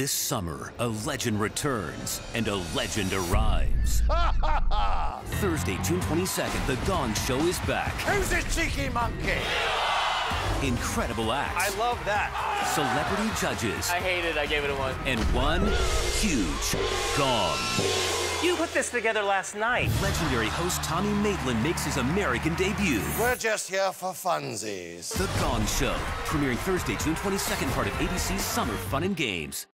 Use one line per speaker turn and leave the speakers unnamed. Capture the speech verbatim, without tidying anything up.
This summer, a legend returns and a legend arrives. Thursday, June twenty-second, The Gong Show is back.
Who's this cheeky monkey?
Incredible acts.
I love that.
Celebrity judges.
I hate it. I gave it a one.
And one huge gong.
You put this together last night.
Legendary host Tommy Maitland makes his American debut.
We're just here for funsies.
The Gong Show, premiering Thursday, June twenty-second, part of A B C's Summer Fun and Games.